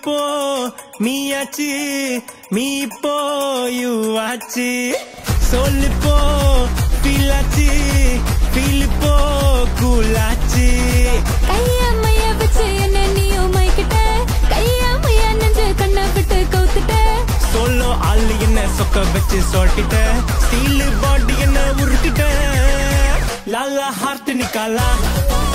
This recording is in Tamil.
இப்போ மீயாச்சு மீ இப்போ யூ ஆச்சு சொல்லு போ ஃபீலாச்சு ஃபீல் இப்போ கூலாச்சு கையா மையா வச்சு என்ன நீயும் மைக்கிட்ட கையா மையா நெஞ்சு கண்ணை விட்டு கவுத்துட்ட சோலோ ஆளு என்ன சொக்க வச்சு சொல்லிட்ட ஸ்டீல் பாடி என்ன உருட்டிட்ட லாலா ஹார்ட் நிக்காலா